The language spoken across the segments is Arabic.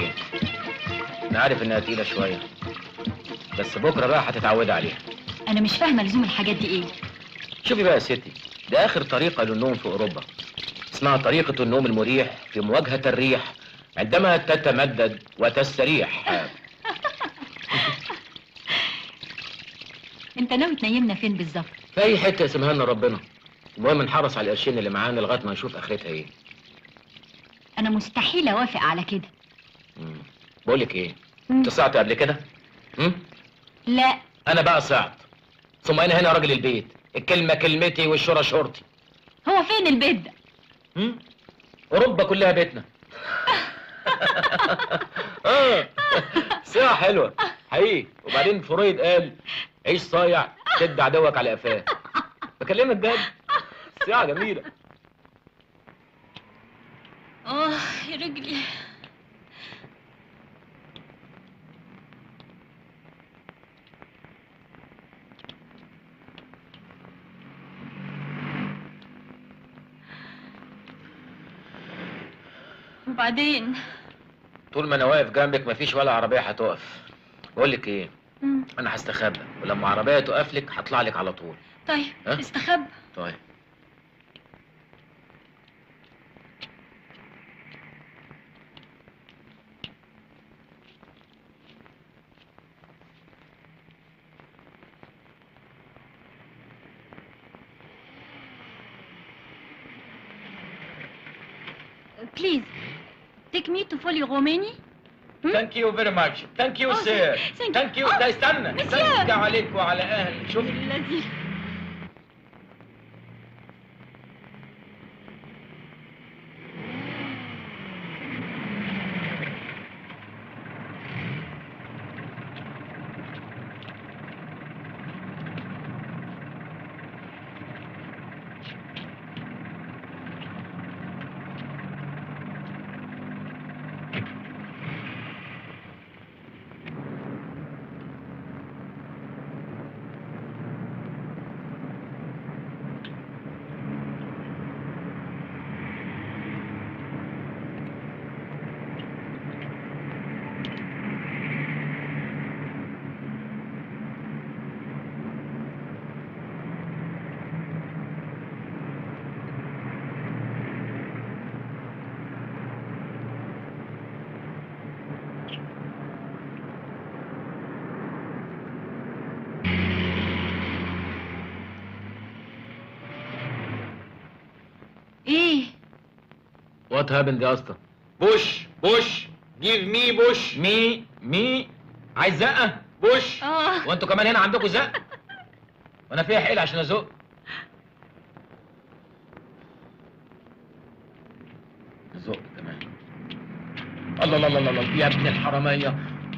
ايه؟ انا عارف انها تقيله شويه، بس بكره بقى هتتعودي عليها. انا مش فاهمه لزوم الحاجات دي ايه. شوفي بقى يا ستي، ده اخر طريقه للنوم في اوروبا، اسمها طريقه النوم المريح في مواجهه الريح عندما تتمدد وتستريح. انت ناوي تنيمنا فين بالظبط؟ في اي حته يسمها لنا ربنا، المهم نحرص على القرشين اللي معانا لغايه ما نشوف اخرتها ايه. انا مستحيل اوافق على كده. بقول لك ايه، انت صعت قبل كده؟ لا. انا بقى صعت، ثم انا هنا راجل البيت، الكلمه كلمتي والشوره شورتي. هو فين البيت ده؟ اوروبا كلها بيتنا. صياعه حلوه حقيقي. وبعدين فرويد قال عيش صايع شد عدوك على قفاه. بكلمك جد، صياعه جميله. يا رجلي. وبعدين؟ طول ما انا واقف جنبك مفيش ولا عربيه هتقف. بقول لك ايه، انا هستخبى، ولما عربيه تقف لك هطلع لك على طول. طيب استخبى. طيب. Please, take me to Folly Romani. Thank you very much. Thank you, sir. Thank you. ده استنى. استنى عليك وعلى اهلك. شوف الذي ايه؟ What happened يا اسطى؟ بوش give me بوش. مي عايز زقه؟ بوش. وانتوا كمان هنا عندكم زق؟ وانا فيها حيل عشان ازق؟ ازق كمان. الله الله الله الله يا ابن الحراميه.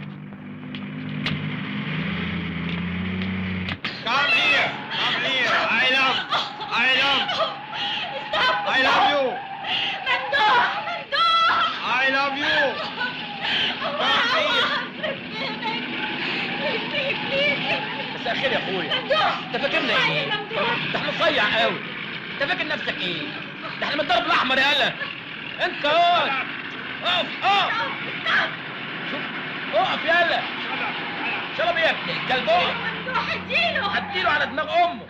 Come here. I love you. ممدوح I love you. Come here. مساء الخير يا اخويا. ممدوح انت فاكرنا ايه؟ ده احنا صيع قوي. انت فاكر نفسك ايه؟ ده احنا من الضرب الاحمر يالا. انت اقف شوف اقف يالا. شرب يا ابن الكلب اقف. ممدوح هديله على دماغ امه.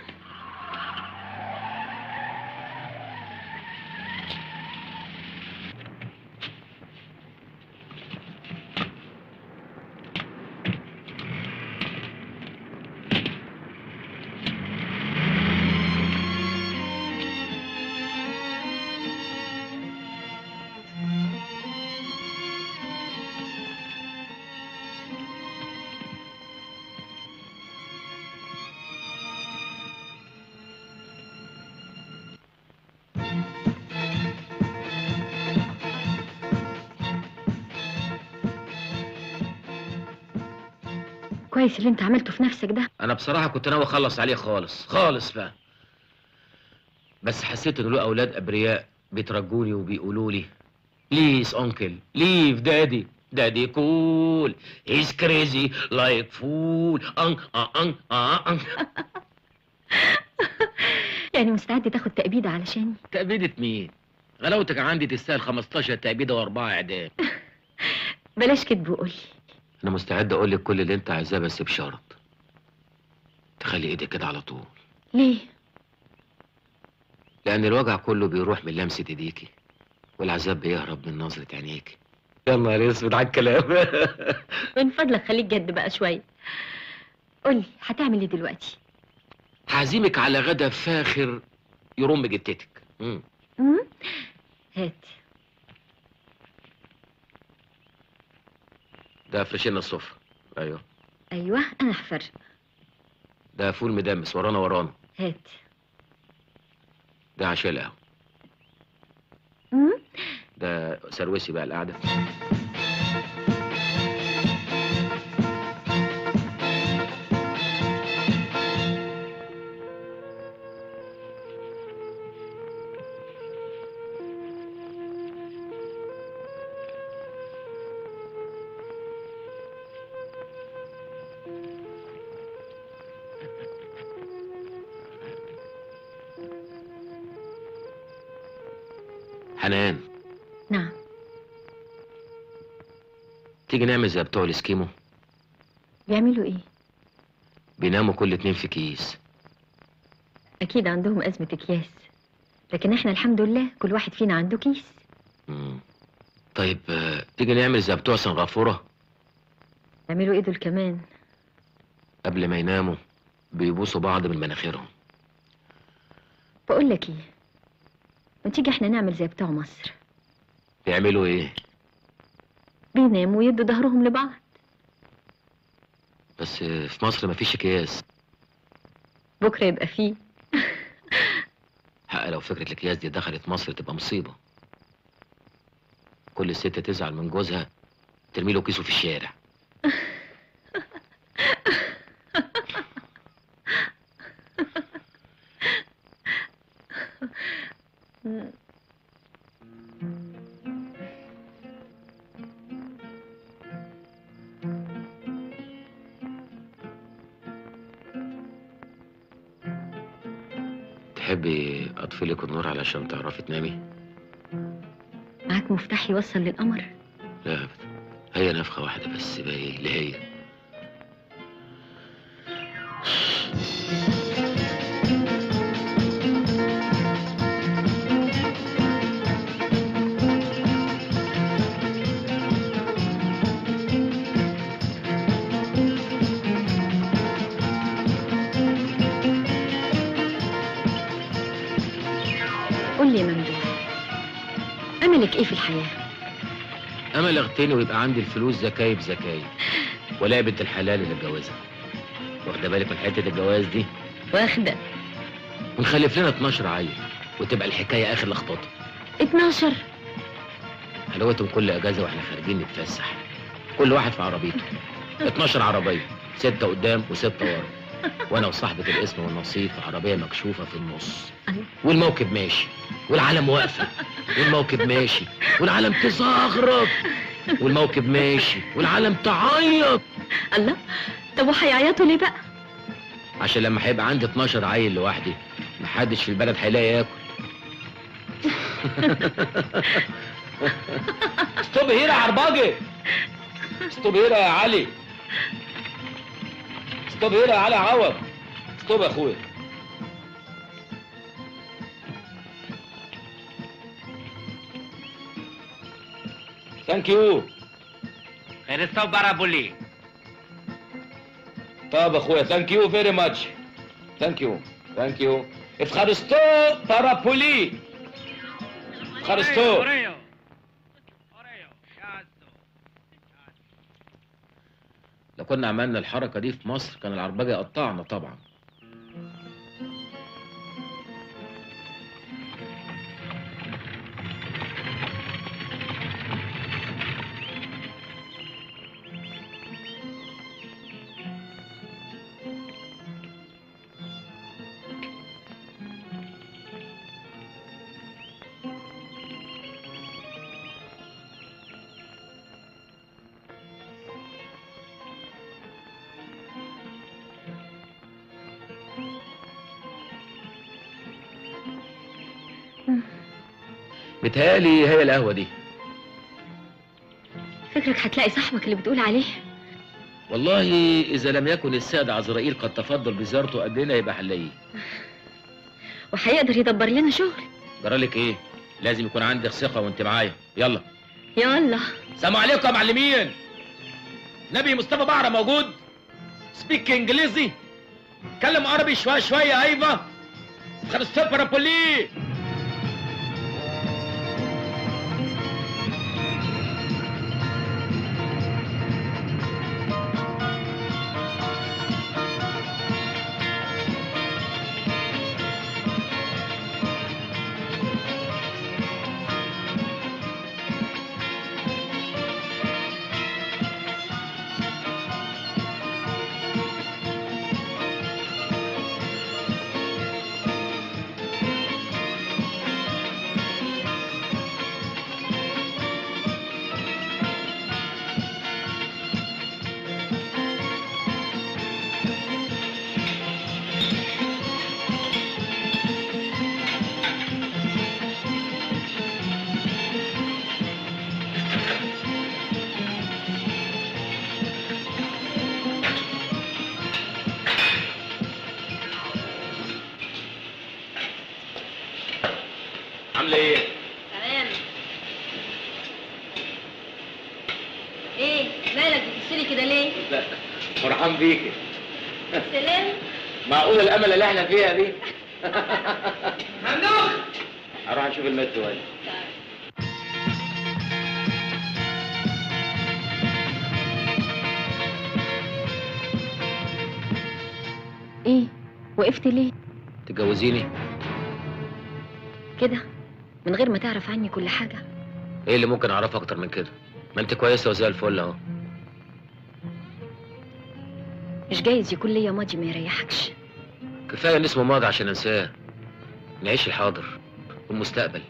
كويس اللي انت عملته في نفسك ده. انا بصراحه كنت ناوي اخلص عليه خالص بقى، بس حسيت ان له اولاد ابرياء بيترجوني وبيقولوا لي بليز انكل ليف دادي كول هيز كريزي لايك فول يعني مستعد تاخد تأبيدة علشاني؟ تأبيدة مين؟ غلاوتك عندي تستاهل 15 تأبيدة و4 اعدام. بلاش كدب وقولي. انا مستعد اقول لك كل اللي انت عايزاه، بس بشرط تخلي ايدك كده على طول. ليه؟ لان الوجع كله بيروح من لمسه ايديكي، والعذاب بيهرب من نظره عينيكي. يلا يا اسود على الكلام. من فضلك خليك جد بقى شويه. قولي هتعمل ايه دلوقتي؟ هعزمك على غدا فاخر يرم جتتك. امم هات. ده فرشنا السفرة. ايوه. ايوه انا هفرق. ده فول مدمس ورانا ورانا. هات. ده عشاء القهوة. امم ده سروسي بقى القعدة. حنان، نعم. تيجي نعمل زي بتوع الاسكيمو؟ بيعملوا ايه؟ بيناموا كل اتنين في كيس. اكيد عندهم ازمه اكياس، لكن احنا الحمد لله كل واحد فينا عنده كيس. طيب تيجي نعمل زي بتوع سنغافورة؟ يعملوا ايه دول كمان؟ قبل ما يناموا بيبوسوا بعض من مناخيرهم. بقول لك ايه، ما تيجي احنا نعمل زي بتوع مصر؟ بيعملوا ايه؟ بيناموا ويدوا ظهرهم لبعض. بس في مصر مفيش اكياس. بكره يبقى فيه. حق لو فكرة الاكياس دي دخلت مصر تبقى مصيبة. كل ست تزعل من جوزها ترمي له كيسه في الشارع. تحبي اطفي لك النور علشان تعرفي تنامي؟ معاك مفتاح يوصل للقمر؟ لا ابدا، هي نفخة واحدة بس باقي اللي هي. قول لي يا ممدوح، املك ايه في الحياه؟ امل اغتني ويبقى عندي الفلوس زكاية بزكاية، ولا بنت الحلال اللي اتجوزها. واخده بالك من حته الجواز دي؟ واخده. ونخلف لنا 12 عيل وتبقى الحكايه اخر لخبطه. 12؟ حلاوتهم كل اجازه واحنا خارجين نتفسح، كل واحد في عربيته. 12 عربيه، 6 قدام و6 ورا، وانا وصاحبه الاسم والنصيب في عربيه مكشوفه في النص. والموكب ماشي والعالم واقفه، والموكب ماشي والعالم تزغرط، والموكب ماشي والعالم تعيط. الله، طب وهيعيطوا ليه بقى؟ عشان لما هيبقى عندي 12 عيل لوحدي محدش في البلد هيلاقي ياكل. ستوب هيرا يا عرباجي، ستوب هيرا يا علي، ستوب هيرا يا علي عوض، ستوب يا اخويا. ثانك يو. Ευχαριστώ πάρα πολύ. طب اخويا ثانك يو فيري ماتش. ثانك يو ثانك يو. ευχαριστώ πάρα πολύ. ευχαριστώ. Ωραίο. Ωραίο. Κάτω. لو كنا عملنا الحركة دي في مصر كان العرباجي قطعنا طبعا. بتهيألي هي القهوة دي. فكرك هتلاقي صاحبك اللي بتقول عليه؟ والله اذا لم يكن السيد عزرائيل قد تفضل بزيارته قبلنا يبقى حلاقيه. وهيقدر يدبر لنا شغل. جرالك ايه؟ لازم يكون عندك ثقه وانت معايا. يلا يلا. سلام عليكم يا معلمين. نبي مصطفى بعرة موجود؟ سبيك انجليزي؟ اتكلم عربي شويه شويه. ايوه خرستوفر بولي. عامله ايه؟ تمام. ايه مالك بتبصلي كده ليه؟ لا فرحان بيكي. سلام. معقوله الامل اللي احنا فيها دي؟ ممنوع. اروح اشوف المترو. ايه وقفت ليه؟ تتجوزيني؟ كده من غير ما تعرف عني كل حاجة؟ ايه اللي ممكن اعرفه اكتر من كده؟ ما انت كويسه وزي الفل اهو. مش جايز يكون ليا ماضي ما يريحكش؟ كفايه ان اسمه ماضي عشان انساه. نعيش الحاضر والمستقبل.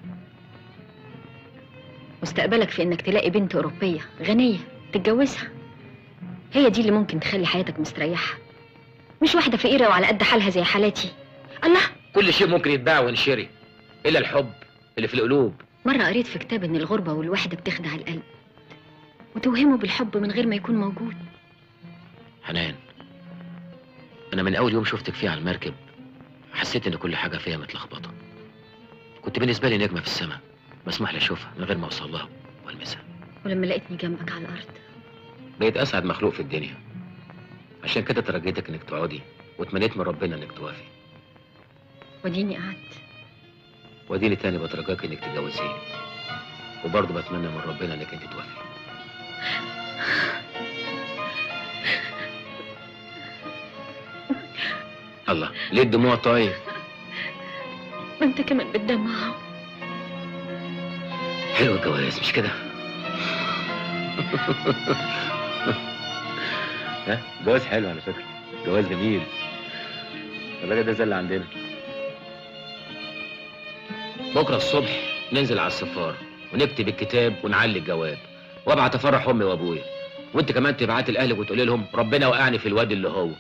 مستقبلك في انك تلاقي بنت اوروبية غنية تتجوزها، هي دي اللي ممكن تخلي حياتك مستريحة، مش واحدة فقيرة وعلى قد حالها زي حالاتي. الله، كل شيء ممكن يتباع وينشري الا الحب اللي في القلوب. مرة قريت في كتاب ان الغربة والوحدة بتخدع القلب وتوهمه بالحب من غير ما يكون موجود. حنان، انا من اول يوم شفتك فيه على المركب حسيت ان كل حاجه فيها متلخبطه. كنت بالنسبه لي نجمه في السماء مسموح لي اشوفها من غير ما اوصل لها والمسها. ولما لقيتني جنبك على الارض بقيت اسعد مخلوق في الدنيا. عشان كده ترجيتك انك تقعدي وتمنيت من ربنا انك توافي. وديني قعدت. واديني تاني بترجاك انك تتجوزيني، وبرضه بتمنى من ربنا انك انت توافي. الله، ليه الدموع طيب؟ ما انت كمان بتدمع اهو. حلو الجواز مش كده؟ ها جواز حلو على فكره، جواز جميل. الراجل ده زي اللي عندنا. بكره الصبح ننزل على السفاره ونكتب الكتاب ونعلي الجواب وابعت افرح امي وابويا، وانت كمان تبعتي لاهلك وتقولي لهم ربنا وقعني في الواد اللي هو.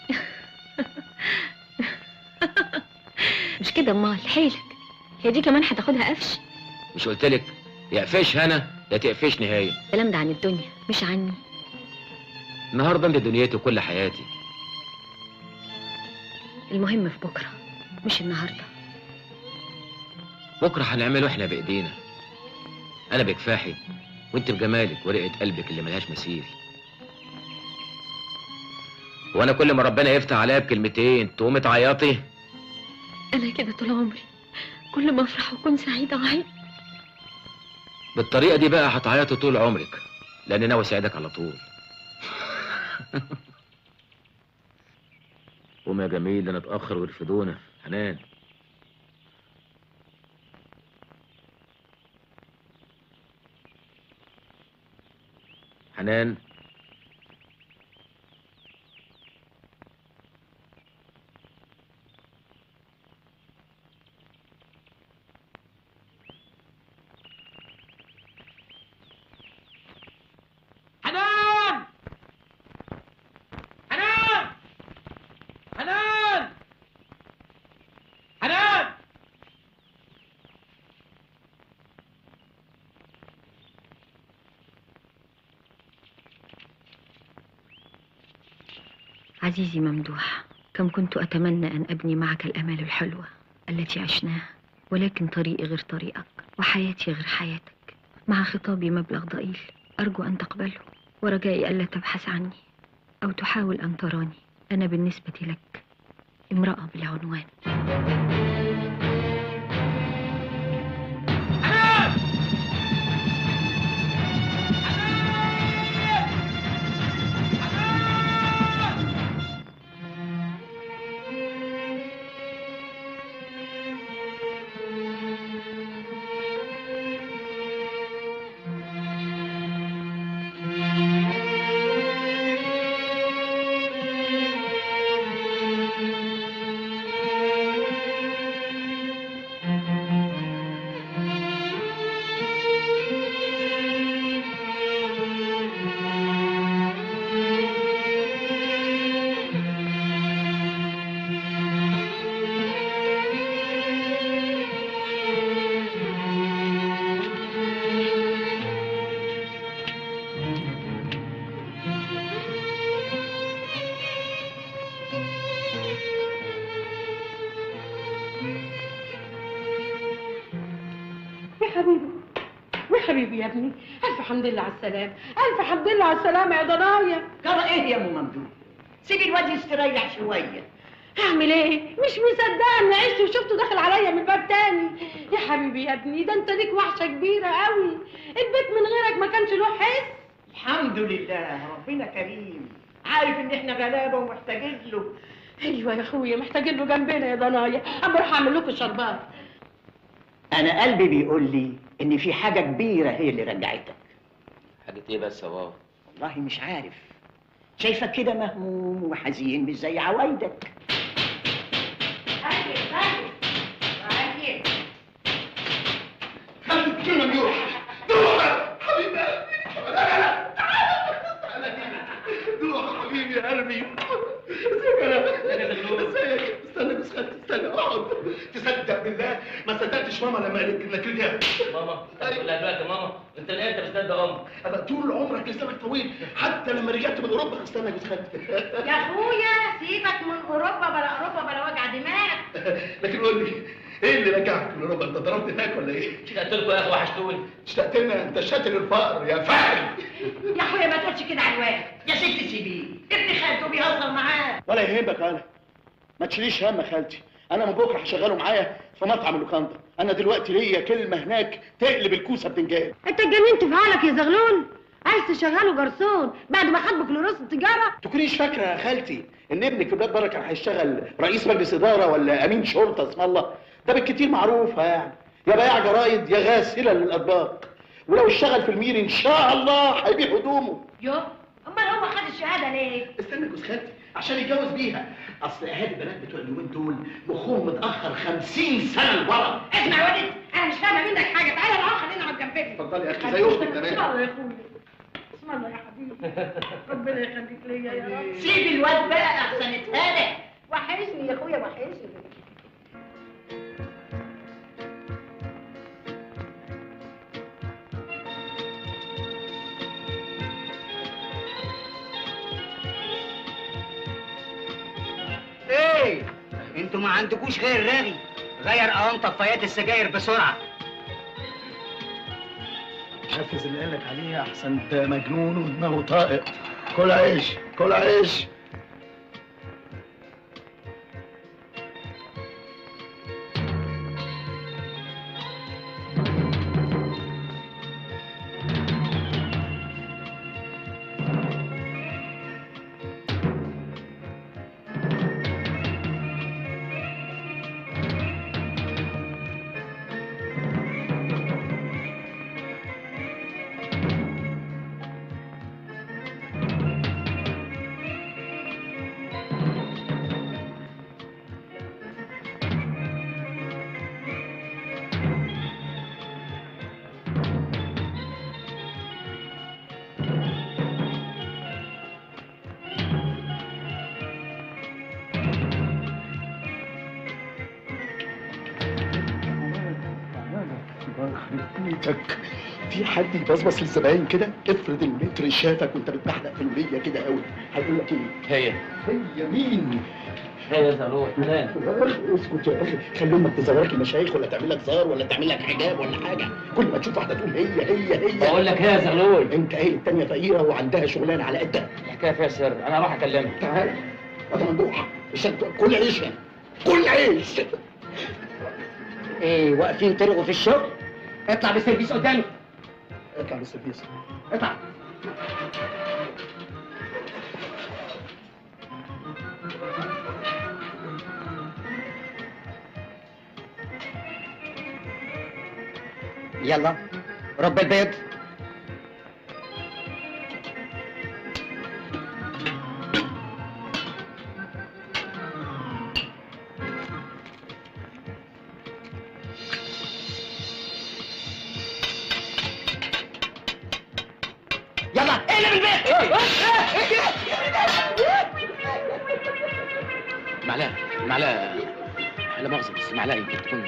مش كده امال حيلك؟ هي دي كمان هتاخدها قفش؟ مش قلت لك يا قفش هنا يا تقفشني هي. الكلام ده عن الدنيا مش عني. النهارده انت دنيتي وكل حياتي. المهم في بكره مش النهارده. بكره هنعمله احنا بايدينا. انا بكفاحي وانت بجمالك ورقه قلبك اللي ملهاش مثيل. وانا كل ما ربنا يفتح عليا بكلمتين تقومي تعيطي. انا كده طول عمري، كل ما افرح واكون سعيده اعيط. بالطريقه دي بقى هتعيطي طول عمرك، لان ناوي اساعدك على طول. قوم يا جميل، ده نتاخر ويرفدونا. حنان، حنان، حنان، حنان، حنان، حنان. عزيزي ممدوح، كم كنت أتمنى أن أبني معك الأمال الحلوة التي عشناها، ولكن طريقي غير طريقك وحياتي غير حياتك. مع خطابي مبلغ ضئيل أرجو أن تقبله، ورجائي ألا تبحث عني أو تحاول أن تراني. أنا بالنسبة لك امرأة بالعنوان. حبيبي يا ابني، الف حمد لله على السلامه، الف حمد لله على السلامه يا ضنايا. جرى ايه يا ام ممدوح؟ سيبي الواد يستريح شويه. هعمل ايه؟ مش مصدقه اني عشت وشفته داخل عليا من باب تاني. يا حبيبي يا ابني، ده انت ليك وحشه كبيره قوي، البيت من غيرك ما كانش له حس. الحمد لله، ربنا كريم، عارف ان احنا غلابه ومحتاجين له. ايوه يا اخويا، محتاجين له جنبنا يا ضنايا. اما اروح اعمل لكم شربات. انا قلبي بيقول لي ان في حاجه كبيره هي اللي رجعتك. حاجة ايه بس يا بابا؟ والله مش عارف، شايفك كده مهموم وحزين مش زي عوايدك. خليك كلمة ميوح دوحة حبيب قلبي. لا دوحة حبيبي يا قلبي. ازيك؟ استنى بس استنى اقعد. تصدق بالله ما صدقتش ماما لما قالت لك رجعت. ماما تقول لها دلوقتي ماما انت ليه انت مصدق امك؟ انا طول عمرك لسانك طويل، حتى لما رجعت من اوروبا. استنى بس يا اخويا سيبك من اوروبا بلا وجع دماغ. لكن قول لي ايه اللي رجعك من اوروبا؟ انت ضربت هناك ولا ايه؟ اشتقت لكم يا اخي وحشتوني. اشتقت لنا؟ انت شاتل الفقر يا فهد. يا اخويا ما تقولش كده على الواد. يا ست سيبيه، ابن خالته بيهزر معاه. ولا يهمك انا، ما تشيليش هم خالتي. انا من بكره هشغله معايا في مطعم اللوكاندا. انا دلوقتي ليا كلمه هناك تقلب الكوسه بتنجان. انت اتجننت في حالك يا زغلول؟ عايز تشغله جرسون بعد ما خد بكالوريوس التجاره؟ تكونيش فاكره يا خالتي ان ابنك في بلاد بره كان هيشتغل رئيس مجلس اداره ولا امين شرطه اسم الله؟ ده بالكتير معروفه يعني، يا بائع جرايد يا غاسله للاطباق. ولو اشتغل في المير ان شاء الله هيبيع هدومه. يو، امال هو خد الشهاده ليه؟ استنى جوز خالتي عشان يتجوز بيها. اصل اهالي البنات بتوع اليومين دول مخهم متاخر 50 سنه لورا. اسمع يا ولد، انا مش فاهمه منك حاجه. تعالى العب خلينا نقعد جنبك. اتفضلي يا اختي زي اختك بسم كمان. الله يا اخويا، بسم الله يا حبيبي. ربنا يخليك ليا يا رب. سيب الواد بقى احسن اتهانى. وحشني يا اخويا، وحشني. ايه؟ انتوا ما عندكوش غير رغي؟ غير قوام طفايات السجاير بسرعه. نفذ اللي قالك عليه احسن، ده مجنون ودماغه طائق. كل عيش كل عيش. يخرب بيتك. في حد يبصبص للزباين كده؟ افرض المتر شافك وانت بتحلق في الوليه كده قوي، هيقول لك ايه؟ هي مين؟ هي زغلول حنان. اسكت يا اخي، خلي امك تزورك المشايخ ولا تعمل لك زار ولا تعمل لك حجاب ولا حاجه، كل ما تشوف واحده تقول هي. بقول لك هي زغلول. انت ايه التانيه فقيره وعندها شغلانه على قدها. الحكايه فيها سر، انا هروح اكلمها. تعال انا ممدوح، كل عيش هنا، كل عيش. ايه واقفين ترغوا في الشغل؟ اطلع بالسيرفيس قدامي. اطلع بالسيرفيس. اطلع. يلا رب البيض. يلا اقلب البيت. معلقه لا مؤاخذه، بس معلقه يمكن تكون.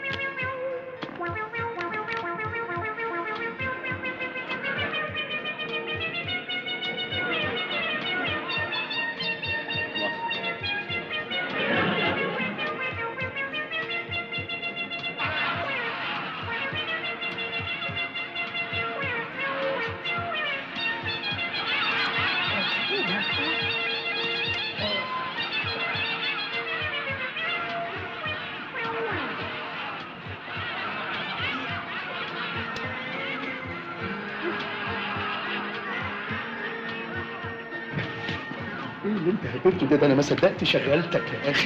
ايه اللي انت هبلته ده انا ما صدقت شغلتك يا اخي.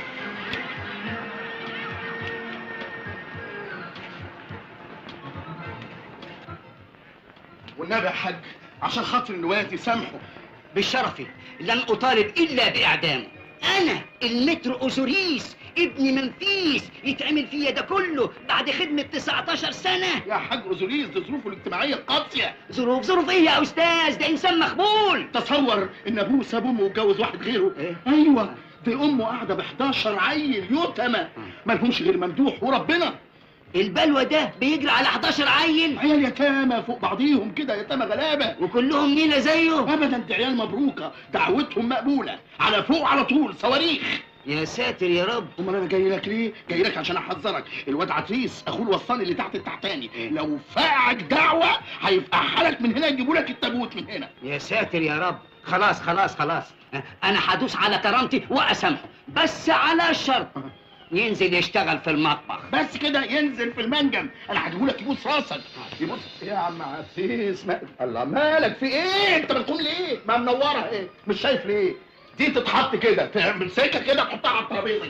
والنبي يا حاج عشان خاطر النوادي سامحه. بالشرفي لن اطالب الا باعدامه. انا المتر اوزوريس ابن منفيس يتعمل فيا ده كله بعد خدمه 19 سنه. يا حاج اوزوريس دي ظروفه الاجتماعيه قاسيه. ظروف ايه يا استاذ؟ ده انسان مخبول. تصور ان ابوه ساب امه واتجوز واحد غيره. إيه؟ ايوه دي امه قاعده ب 11 عيل يتامى ما لهمش غير ممدوح وربنا. البلوى ده بيجري على 11 عيل. عيال يتامى فوق بعضيهم كده، يتامى غلابه وكلهم نيله زيه. ابدا، دي عيال مبروكه، دعوتهم مقبوله، على فوق على طول صواريخ. يا ساتر يا رب. امال انا جاي لك ليه؟ جاي لك عشان احذرك، الواد عتريس اخوه الوصاني اللي تحت التحتاني لو فقعك دعوه هيفقعها لك من هنا، يجيبوا لك التابوت من هنا. يا ساتر يا رب. خلاص انا هدوس على كرامتي واسامحه، بس على شرط ينزل يشتغل في المطبخ. بس كده ينزل في المنجم، انا هجيبه لك يبوس راسك. يبص يا عم عفيس الله مالك في ايه؟ انت بتقوم ليه؟ ما منوره ايه؟ مش شايف ليه؟ دي تتحط كده، تمسكها كده تحطها على الترابيزه.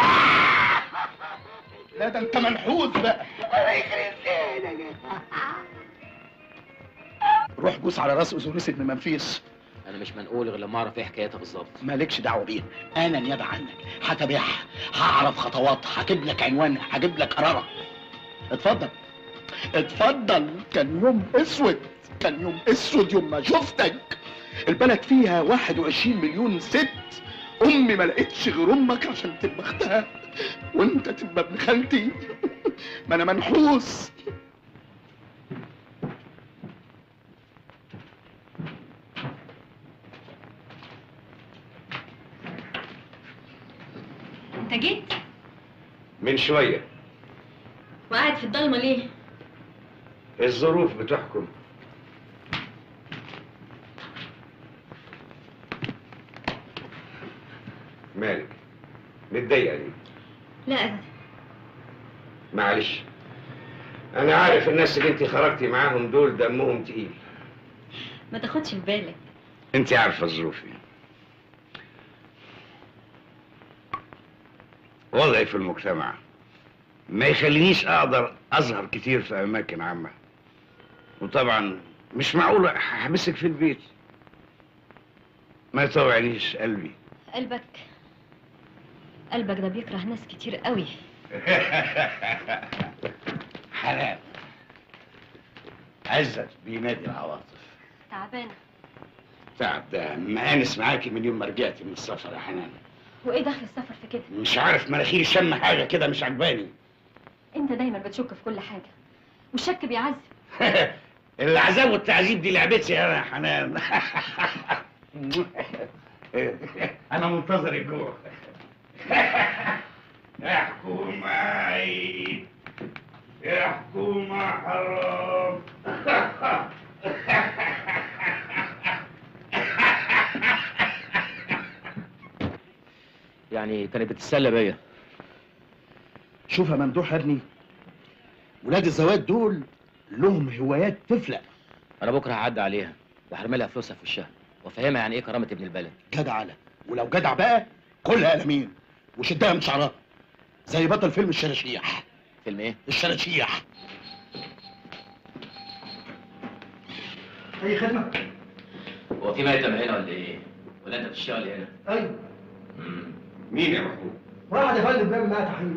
لا ده انت منحوس بقى. روح بوس على راس اوزوريس ابن منفيس. انا مش منقول غير لما اعرف ايه حكايتها بالظبط. مالكش دعوه بيها، انا نيابه عنك هتابعها، هعرف خطواتها، هجيب لك عنوانها، هجيب لك قرارها. اتفضل اتفضل. كان يوم اسود، كان يوم اسود يوم ما شفتك. البلد فيها 21 مليون ست، امي ما لقيتش غير امك عشان تبقى اختها وانت تبقى ابن خالتي. ما انا منحوس. انت جيت؟ من شوية. وقاعد في الضلمه ليه؟ الظروف بتحكم. مالك؟ متضايقة ليه؟ لا ابدا. معلش، أنا عارف الناس اللي أنت خرجتي معاهم دول دمهم تقيل. ما تاخدش في بالك. أنت عارفة ظروفي. وضعي في المجتمع ما يخلينيش أقدر أظهر كتير في أماكن عامة، وطبعا مش معقول أحبسك في البيت. ما يطوعنيش قلبي. قلبك ده بيكره ناس كتير قوي. حنان، عزت بينادي العواطف. تعبانه. تعب ده مآنس معاكي من يوم ما رجعتي من السفر يا حنان. وايه دخل السفر في كده؟ مش عارف مناخيري شم حاجة كده مش عجباني. انت دايما بتشك في كل حاجه، والشك بيعذب. العذاب والتعذيب دي لعبتي انا يا حنان. انا منتظر الجوع. يا حكومة عيد، يا حكومة حرام. يعني كانت بتتسلى بيا. شوف يا ممدوح يا ابني، ولاد الزوات دول لهم هوايات تفلق. انا بكره هعدي عليها وهرمي لها فلوسها في وشها وافهمها يعني ايه كرامه ابن البلد. جدع على، ولو جدع بقى كلها قلمين وشدها من شعرها زي بطل فيلم الشراشيح. فيلم ايه؟ الشراشيح. اي خدمه؟ هو في ميتم هنا ولا ايه؟ ولا انت بتشتغل هنا؟ ايوه. مين يا محمود؟ واحد يا فندم بيعمل معايا تحقيق.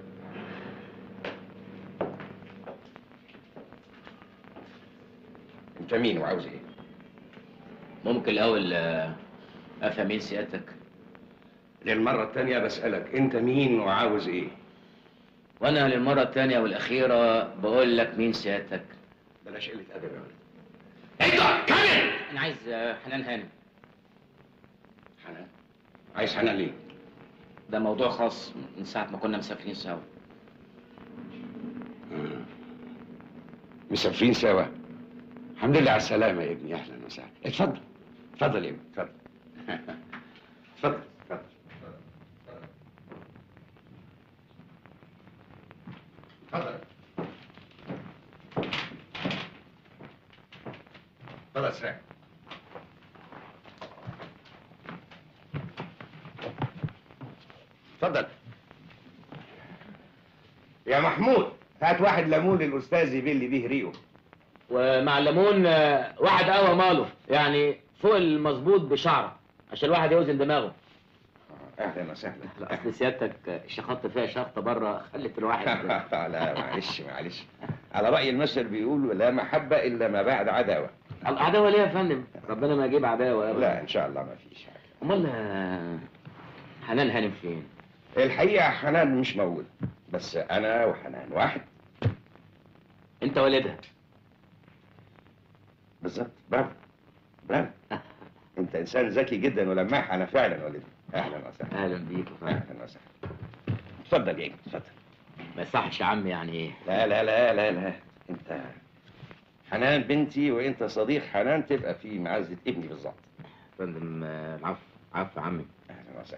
انت مين وعاوز ايه؟ ممكن الاول افهم مين سيادتك؟ للمرة التانية بسألك انت مين وعاوز ايه؟ وانا للمره الثانيه والاخيره بقول لك مين سيادتك؟ بلاش قلة أدب يا ولد. انت كامل. انا عايز حنان هانم. حنان؟ عايز حنان ليه؟ ده موضوع خاص من ساعه ما كنا مسافرين سوا. مسافرين سوا. الحمد لله على السلامة يا ابني، أهلا وسهلا. اتفضل اتفضل يا ابني، اتفضل. اتفضل اتفضل. اتفضل. اتفضل ساعة. اتفضل. يا محمود هات واحد ليمون للأستاذ يبل بيه ريقه. ومع الليمون واحد قهوه ماله يعني فوق المظبوط بشعره عشان الواحد يوزن دماغه. اهلا وسهلا. اصل سيادتك شخطت فيها شخطه بره خلت الواحد. لا معلش على رأي المثل بيقول لا محبة إلا ما بعد عداوة. العداوه ليه يا فندم؟ ربنا ما يجيب عداوه ابدا. لا إن شاء الله ما فيش حاجة. امال حنان هانم فين؟ الحقيقة حنان مش موجود، بس أنا وحنان واحد. انت والدها؟ بالظبط. برافو برافو. أنت إنسان ذكي جدا ولماح. أنا فعلا والدها. أهلا وسهلا. اهلا بيك يا فندم. أهلا وسهلا. اتفضل يا ابني اتفضل. ما يصحش يا عم يعني. لا لا لا لا لا، أنت حنان بنتي وأنت صديق حنان، تبقى في معزة ابني بالظبط. فندم العفو عفو يا عمي. أهلا وسهلا.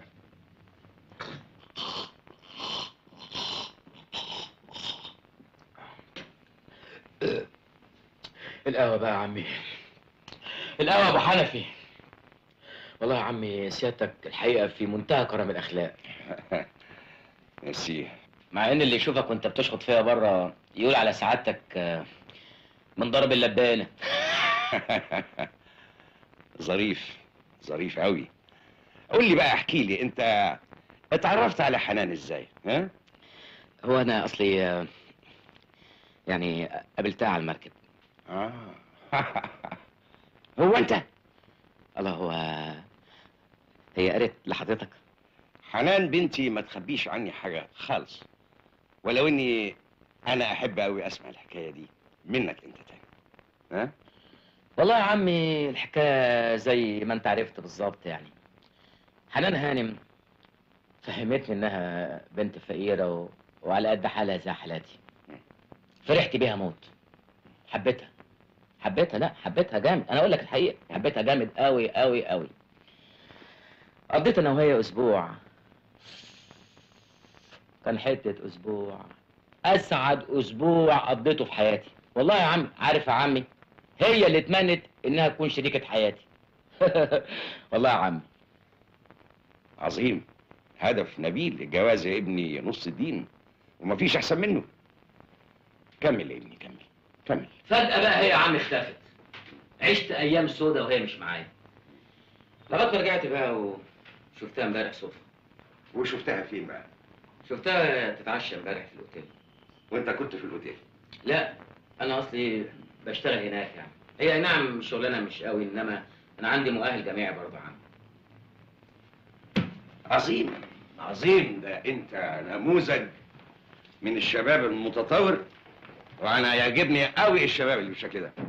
القهوة بقى يا عمي، القهوة يا ابو حنفي. والله يا عمي سيادتك الحقيقة في منتهى كرم الأخلاق. ميرسي. مع إن اللي يشوفك وأنت بتشخط فيها بره يقول على سعادتك من ضرب اللبانة. ظريف قوي. قول لي بقى، احكي لي انت اتعرفت على حنان ازاي؟ ها؟ هو أنا أصلي يعني قابلتها على المركب. هو انت؟ الله هي قالت لحضرتك؟ حنان بنتي ما تخبيش عني حاجة خالص، ولو اني انا احب قوي اسمع الحكاية دي منك انت تاني. ها؟ والله يا عمي الحكاية زي ما انت عرفت بالظبط يعني. حنان هانم فهمتني انها بنت فقيرة وعلى قد حالها زي حالاتي. فرحت بيها موت. حبيتها جامد. انا اقول لك الحقيقة حبيتها جامد قوي قوي قوي. قضيت انا وهي اسبوع، كان حتة اسبوع اسعد اسبوع قضيته في حياتي. والله يا عم عارف يا عمي هي اللي اتمنت انها تكون شريكة حياتي. والله يا عم. عظيم. هدف نبيل. الجواز يا ابني نص الدين ومفيش احسن منه. كمل يا ابني كمل. فجأة بقى هي يا عم اختفت. عشت ايام سودة وهي مش معايا لغايه ما رجعت بقى وشفتها امبارح صدفة. وشفتها فين بقى؟ شفتها تتعشى امبارح في الاوتيل. وانت كنت في الاوتيل؟ لا انا اصلي بشتغل هناك يعني. هي نعم شغلانه مش قوي انما انا عندي مؤهل جامعي برضه يا عم. عظيم. ده انت نموذج من الشباب المتطور وانا يعجبني قوي الشباب اللي بالشكل ده.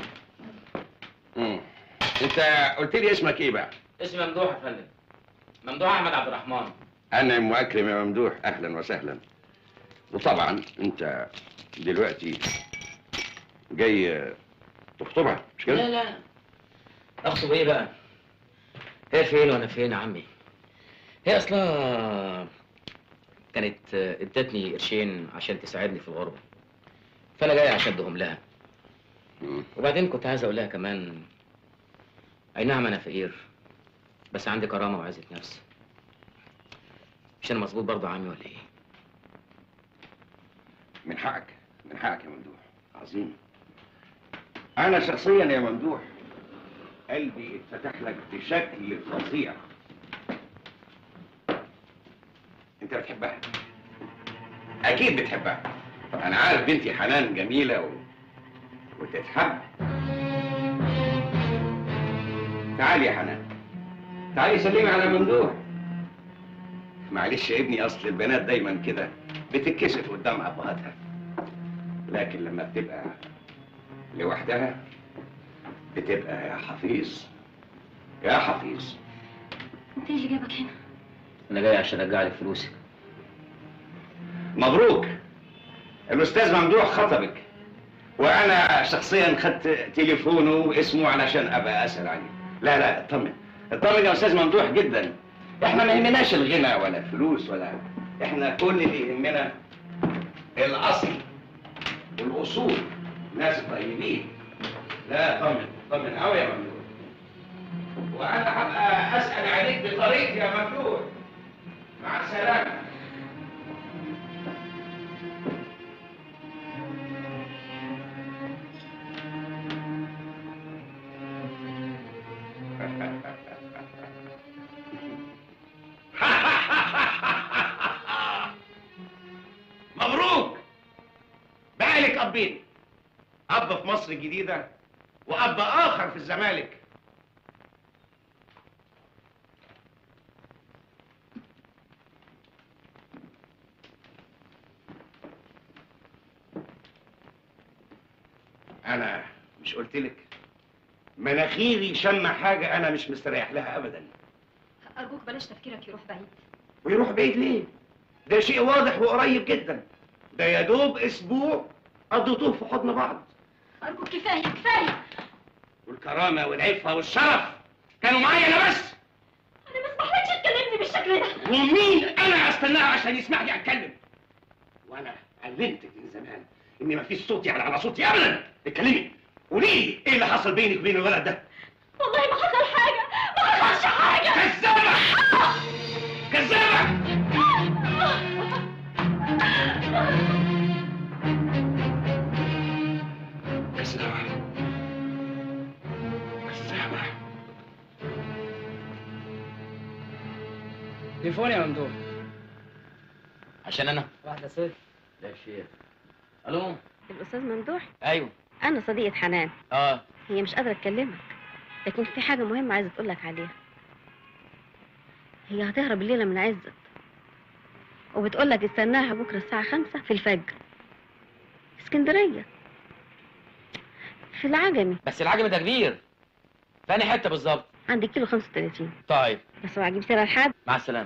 انت قلت لي اسمك ايه بقى؟ اسمي ممدوح يا فندم. ممدوح احمد عبد الرحمن. انعم واكرم يا ممدوح، اهلا وسهلا. وطبعا انت دلوقتي جاي تخطبها مش كده؟ لا لا، اخطب ايه بقى؟ هي فين وانا فين يا عمي؟ هي اصلا كانت ادتني قرشين عشان تساعدني في الغربه، فانا جاي عشان ادهم لها. وبعدين كنت عايز اقول لها كمان، اي نعم انا فقير بس عندي كرامه وعزه نفس. مش انا مظبوط برضه يا عمي ولا ايه؟ من حقك يا ممدوح، عظيم. انا شخصيا يا ممدوح قلبي اتفتح لك بشكل فظيع. انت بتحبها، اكيد بتحبها. انا عارف بنتي حنان جميله وتتحب. تعالي يا حنان، تعالي سلمي على ممدوح. معلش يا ابني، اصل البنات دايما كده بتتكسف قدام ابهاتها، لكن لما بتبقى لوحدها بتبقى يا حفيظ يا حفيظ. انت ايه اللي جابك هنا؟ انا جاي عشان ارجع لك فلوسك. مبروك، الاستاذ ممدوح خطبك، وانا شخصيا خدت تليفونه واسمه علشان ابقى اسال عليه. لا لا، اطمن يا استاذ ممدوح جدا. احنا ما يهمناش الغنى ولا الفلوس ولا، احنا كل اللي يهمنا الاصل والاصول، ناس طيبين. لا طمن قوي يا ممدوح، وانا هبقى اسال عليك بطريقتي يا ممدوح. مع السلامه. مبروك، بقالك ابين، اب في مصر الجديده واب اخر في الزمالك. انا مش قلتلك مناخيري شم حاجه انا مش مستريح لها ابدا. ارجوك بلاش تفكيرك يروح بعيد. ويروح بعيد ليه؟ ده شيء واضح وقريب جدا. ده يا دوب اسبوع قضيتوه في حضن بعض. ارجوك كفايه. والكرامه والعفه والشرف كانوا معايا انا بس. انا ما اسمحلكش تكلمني بالشكل ده. ومين انا استناه عشان يسمح لي اتكلم؟ وانا علمتك من زمان ان مفيش صوت يعني على صوتي ابدا. اتكلمي، قولي لي ايه اللي حصل بينك وبين الولد ده؟ والله ما حصل حاجه، ما حصلش حاجه. كذابه كذابه. تليفون يا ممدوح. عشان انا واحدة صفر. لا شيء. الو. الأستاذ ممدوح، ايوه. أنا صديقة حنان. اه. هي مش قادرة تكلمك، لكن في حاجة مهمة عايزة تقولك عليها. هي هتهرب الليلة من عزت، وبتقولك استناها بكرة الساعة 5 في الفجر، اسكندرية، في العجمي. بس العجم ده كبير. فاني حته بالظبط؟ عند كيلو 35. طيب. بس اوعى تجيب سيرة لحد. مع السلامه.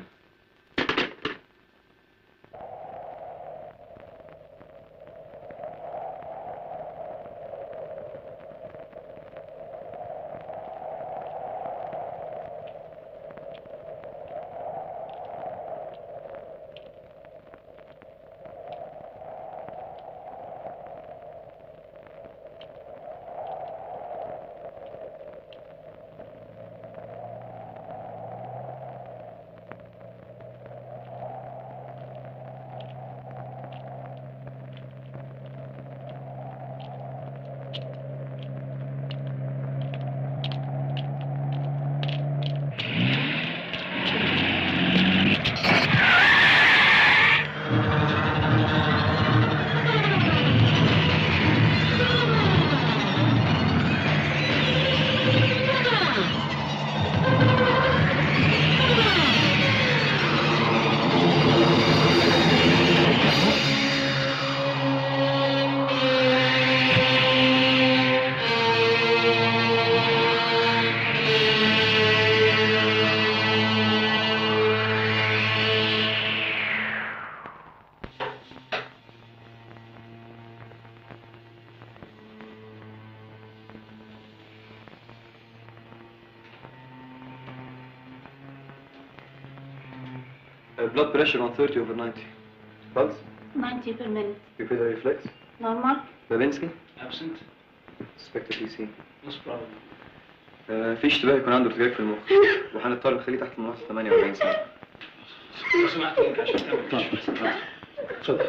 Blood pressure on 30/90. Pulse? 90 per minute. Pupillary reflex? Normal. Babinski? Absent. Suspected TC. Most probably. في اشتباه يكون عنده ارتجاج في المخ وهنضطر نخليه تحت الملاحظة 48 ساعة. لو سمحت ممكن عشان تعمل كشف. اتفضل.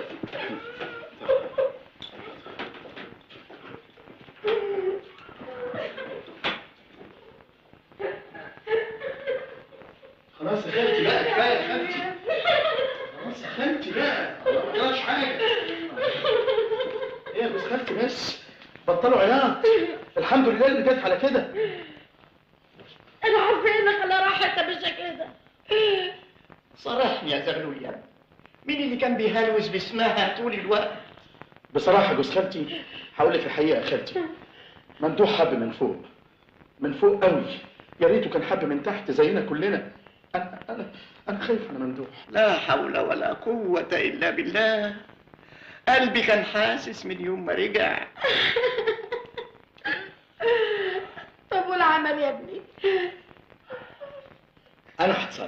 خلاص يا خالتي بقى، كفايه يا خالتي. خلاص يا خالتي بقى، ما جراش حاجه. ايه يا بس خالتي بس، بطلوا عياط. الحمد لله اللي جت على كده. انا عارفه انك على راحتها بالشكل ده. صرحني يا زغلوليا، مين اللي كان بيهلوس باسمها طول الوقت؟ بصراحه جوز خالتي هقول لك الحقيقه يا خالتي، ممدوح حب من فوق، من فوق قوي. يا ريته كان حب من تحت زينا كلنا. انا خايف على ممدوح. لا حول ولا قوة إلا بالله، قلبي كان حاسس من يوم ما رجع. طب والعمل يا ابني؟ انا هتصرف.